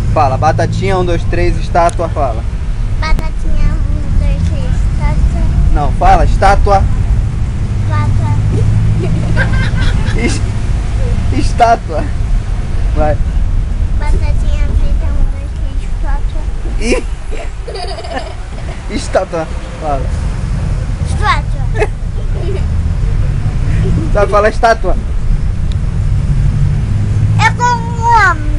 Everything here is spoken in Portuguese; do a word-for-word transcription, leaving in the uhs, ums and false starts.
Fala, batatinha, um, dois, três, estátua, fala. Batatinha, um, dois, três, estátua. Não, fala, estátua. Estátua. Es- Estátua. Vai. Batatinha frita, um, dois, três, estátua. E... Estátua, fala. Estátua. Sabe falar estátua? É com um homem.